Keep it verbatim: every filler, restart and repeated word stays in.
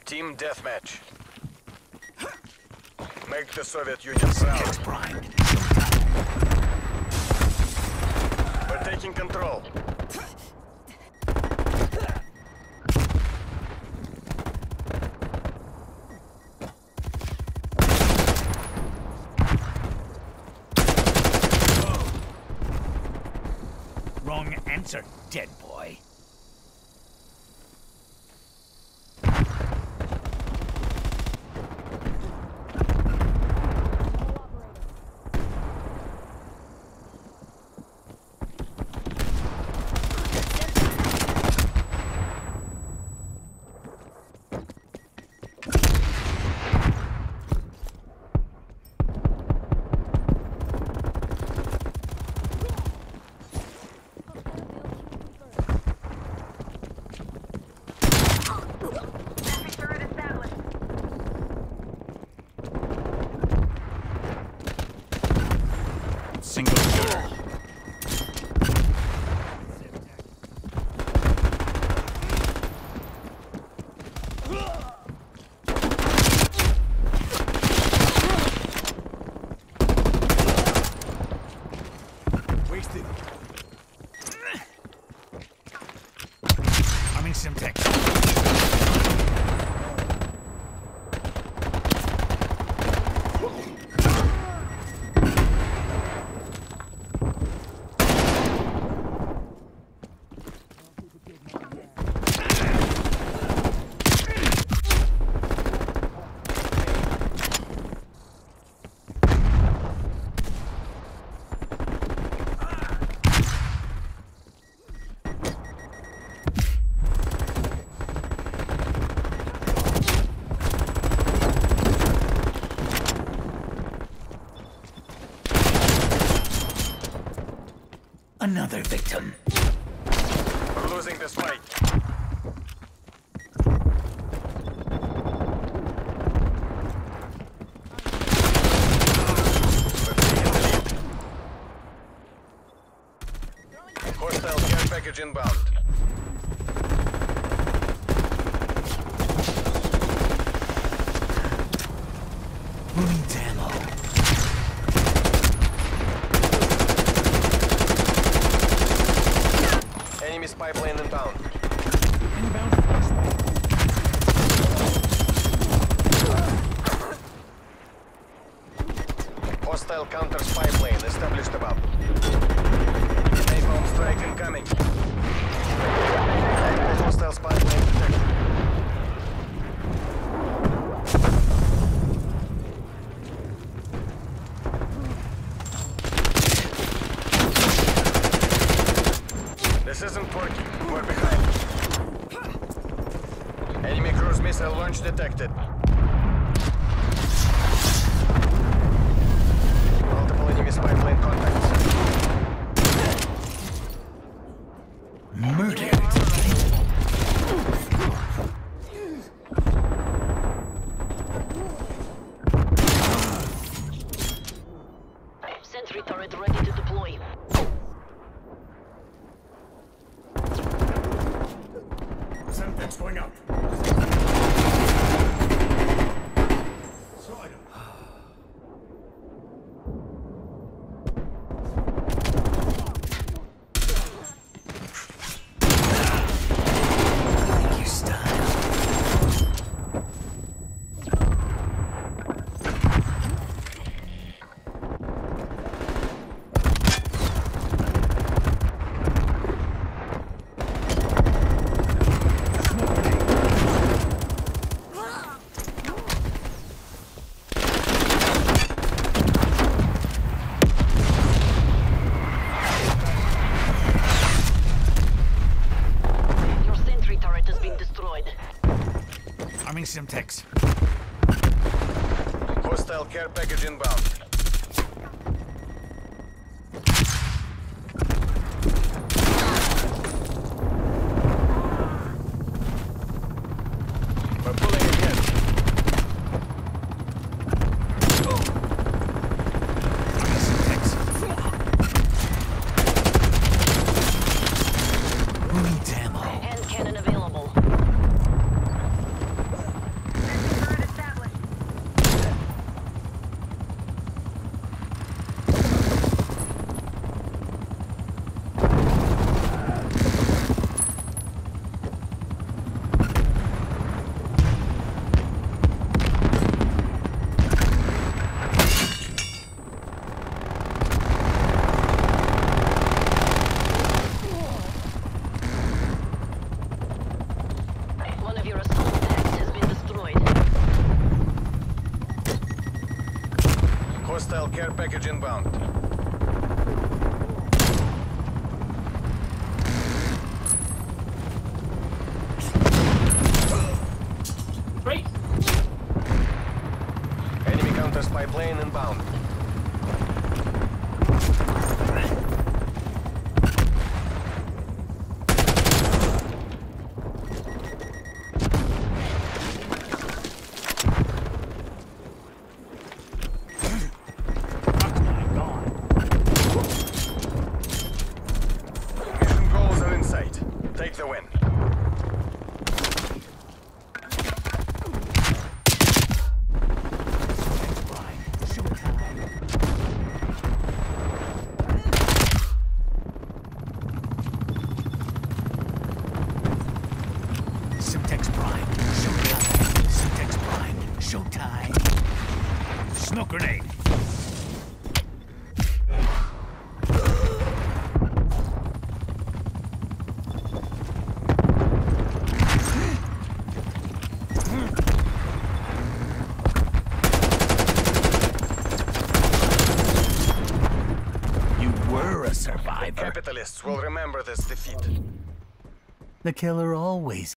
Team deathmatch. Make the Soviet Union proud. We're taking control. Wrong answer, dead boy. Single shooter. Wasted. I'm in Simtex. Another victim. We're losing this fight. Hostile care package inbound. Who needs ammo? Enemy spy plane inbound. Inbound. Hostile counter spy plane established above. Napalm strike incoming. Active hostile spy plane detected. This isn't working. We're behind. Enemy cruise missile launch detected. Multiple enemy spy plane contacts. Murdered. Sentry turret ready to deploy. Something's going up. Thank you, style. Arming Simtex. Hostile care package inbound. We're pulling ahead. Arming Simtex. Who needs ammo? Hand cannon available. Care package inbound. Great. Enemy counter spy plane inbound. Mission goals are in sight. Take the win. Simtex Prime. Showtime. Simtex Prime. Showtime. Smoke grenade. You were a survivor. Capitalists will remember this defeat. The killer always